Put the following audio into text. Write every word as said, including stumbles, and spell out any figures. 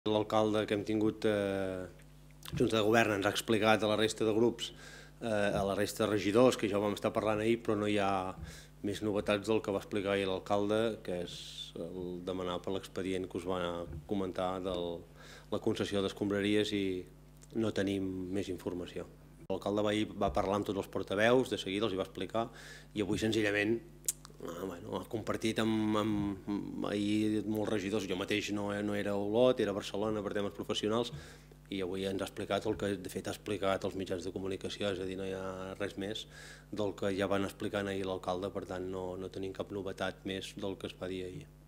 L'alcalde que hem tingut eh, Junta de Govern ens ha explicat a la resta de grups, eh, a la resta de regidors, que ja ho vam estar parlant ahir, però no hi ha més novetats del que va explicar ahir l'alcalde, que és el demanar per l'expedient que us va comentar de la concessió d'escombraries, i no tenim més informació. L'alcalde va, va parlar amb tots els portaveus, de seguida els hi va explicar, i avui senzillament Ah, bueno, ha compartit amb, amb ahir molts regidors. Jo mateix no, no era a Olot, era a Barcelona per temes professionals, i avui ens ha explicat el que de fet ha explicat als mitjans de comunicació, és a dir, no hi ha res més del que ja van explicant ahir l'alcalde, per tant no, no tenim cap novetat més del que es va dir ahir.